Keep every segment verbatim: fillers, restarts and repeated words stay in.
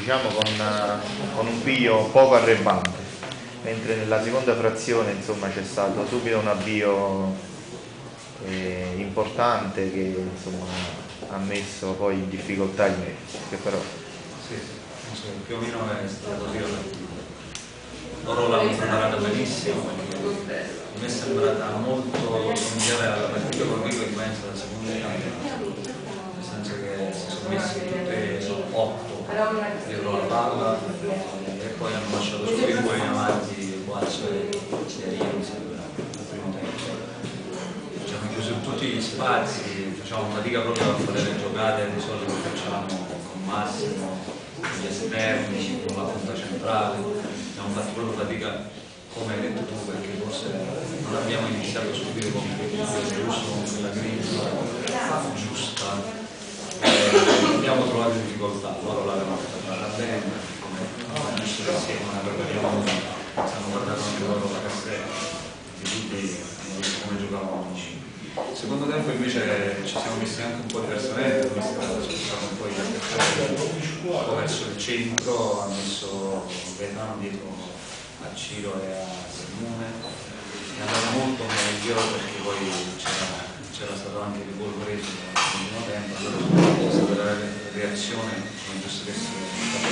diciamo con, con un piglio poco arrembante, mentre nella seconda frazione insomma c'è stato subito un avvio eh, importante che insomma ha messo poi in difficoltà il Messi, che però sì, sì, più o meno è stato così. Loro l'hanno preparata benissimo, a me è sembrata molto somigliare alla partita con Rico in mezzo alla seconda campionato, nel senso che si sono messi tutte otto dietro la palla e poi hanno lasciato solo i due in avanti, Guazzo e Chiarini al primo tempo. Ci hanno chiuso tutti gli spazi, facciamo fatica proprio a fare le giocate di solito che facciamo con Massimo, gli esterni, con la punta centrale. Abbiamo fatto proprio fatica, come hai detto tu, perché forse non abbiamo iniziato subito con il giusto, con quella grinta giusta. Eh, abbiamo trovato difficoltà, loro l'avevano fatta bene, come giusto che sia, non avevamo, ci hanno guardato anche loro la cassetta, e tutti hanno visto come giocavamo amici. Il secondo tempo invece ci siamo messi anche un po' diversamente, abbiamo spostato un po' i giocatori, un po' verso il centro, ha messo Gaetano dietro a Ciro e a Simone, è andato molto meglio perché poi c'era stato anche il gol preso nel primo tempo, allora è stata la reazione, come giusto che sia,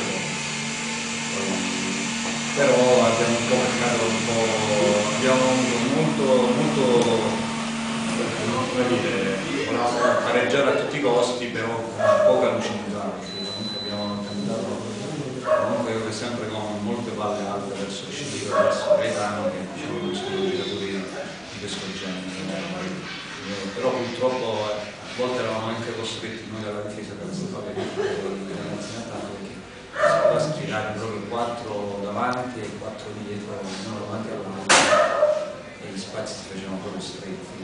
però abbiamo un po' marcato un po', abbiamo molto, molto come dire, volevamo pareggiare a tutti i costi, però con poca lucidità, perché comunque abbiamo tentato, comunque sempre con molte palle alte verso il Ciro, verso Gaetano, che diciamo non sono giocatori di questo genere. Però purtroppo a volte eravamo anche costretti noi dalla difesa per queste palle di attacco, perché si poteva schierare proprio quattro davanti e quattro dietro, uno davanti all'altro. Gli spazi si facevano proprio stretti.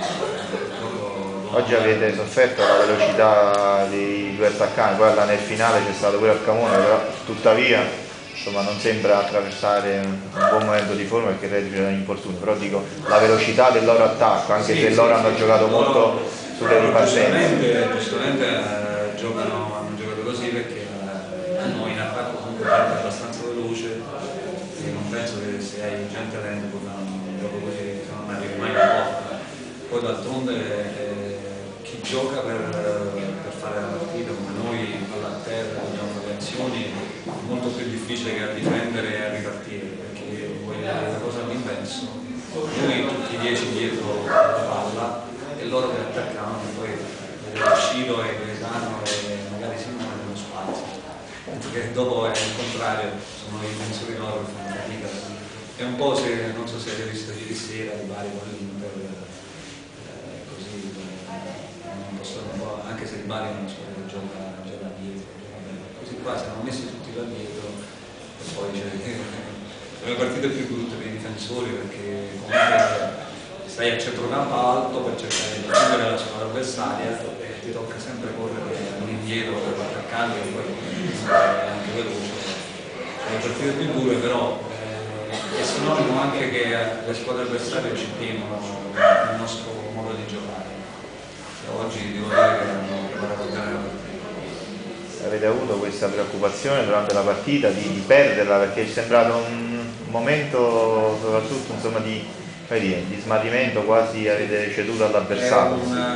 Oggi avete sofferto la velocità dei due attaccanti, poi nel finale c'è stato pure Arcamone, però tuttavia insomma non sembra attraversare un buon momento di forma perché reduce da infortunio, però dico la velocità del loro attacco, anche sì, se sì, loro sì, hanno sì, giocato molto sulle ripartenze. Giustamente, giustamente eh, giocano, hanno giocato così perché eh, noi in attacco comunque gente abbastanza veloce e non penso che se hai gente lenta puoi fare un gioco così, se non arrivi mai in porta. Poi d'altronde eh, chi gioca per, per fare la partita come noi alla terra dobbiamo fare azioni è molto più difficile che a difendere e a ripartire, perché poi la cosa all'inverso, noi tutti i dieci dietro la palla e loro che attaccavano e poi Ciro e Gaetano e magari Simone nello spazio, perché dopo è il contrario, sono i difensori loro che fanno fatica. È un po' se, non so se avete visto ieri sera i vari per eh, così, non possono un po', anche se il Bari è una squadra che gioca, gioca dietro, così qua siamo messi tutti là dietro e poi c'è le partite più brutte per i difensori perché comunque stai a centrocampo alto per cercare di chiudere la squadra avversaria e ti tocca sempre correre indietro per l'attaccante e poi è anche veloce. Sono le partite più dure, però è sinonimo anche che le squadre avversarie ci temono il nostro modo di giocare. E oggi devo dire che hanno preparato bene la partita. Avete avuto questa preoccupazione durante la partita di, di perderla perché è sembrato un momento soprattutto insomma di, dire, di smarrimento, quasi avete ceduto all'avversario?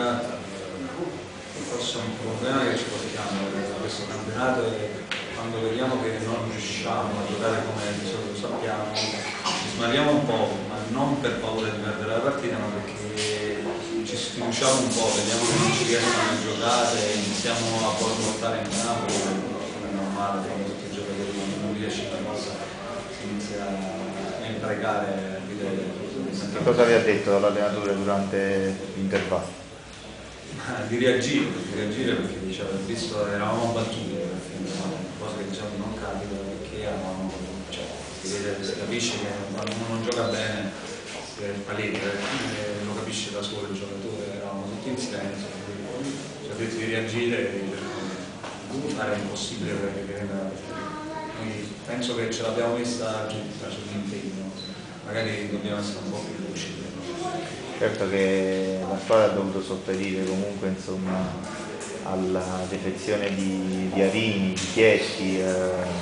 Forse un problema che ci portiamo in questo campionato è quando vediamo che non riusciamo a giocare come di solito sappiamo, ci smarriamo un po', ma non per paura di perdere la partita, ma perché ci sfiduciamo un po', vediamo che non ci riescono a giocare, iniziamo a portare in campo, come è normale, come tutti i giocatori quando non riesce una cosa si inizia a imprecare a vedere. Che cosa vi ha detto l'allenatore durante l'intervallo? Di reagire, di reagire perché diceva, visto eravamo battuti, cosa che diciamo non capita perché eravamo, cioè, si, vede, si capisce che quando uno non gioca bene è palese, eh, lo capisce da solo il giocatore, eravamo tutti in silenzio, ci ha detto di reagire e di fare il possibile per che venga la partita. Quindi penso che ce l'abbiamo messa tutta sull'impegno, magari dobbiamo essere un po' più lucidi. Certo che la squadra ha dovuto sopperire comunque insomma alla defezione di, di Arini, di Chieschi, eh,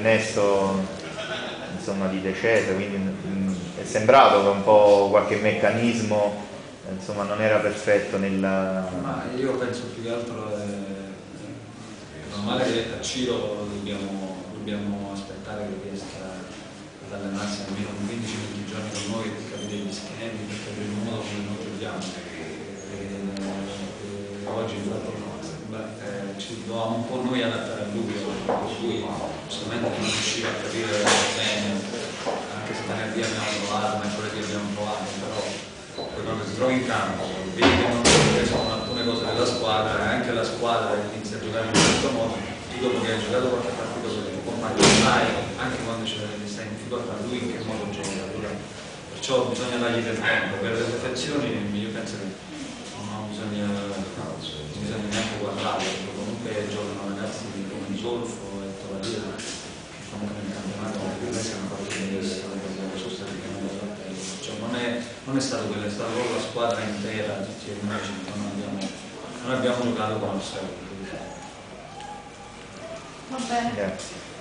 innesto insomma di decesa, quindi mh, è sembrato che un po' qualche meccanismo insomma non era perfetto nella... Ma io penso più che altro è normale che a Ciro dobbiamo, dobbiamo aspettare che riesca ad allenarsi almeno quindici venti giorni con noi per capire gli schemi, per capire il modo come noi giochiamo. E, e oggi infatti beh, eh, ci dovevamo un po' noi adattare a lui, per cui giustamente non riusciva a capire bene, anche se venerdì abbiamo provato, mercoledì abbiamo provato, però poi quando si trova in campo, vedi che non riescono alcune cose della squadra e anche la squadra inizia a giocare in questo modo, tu dopo che hai giocato qualche partita con il tuo compagno sai, anche quando stai in difficoltà, lui in che modo gioca, perciò bisogna dargli del tempo. Per le perfezioni io penso che non bisogna, non bisogna neanche guardare, perché comunque giocano ragazzi come Zolfo e Tovalia, che comunque nel campionato siamo partiti benissimo, sono stati cioè non è, non è stato quello, è stata proprio la squadra intera, tutti i noi non abbiamo, non abbiamo giocato con il servo. Va bene. Grazie.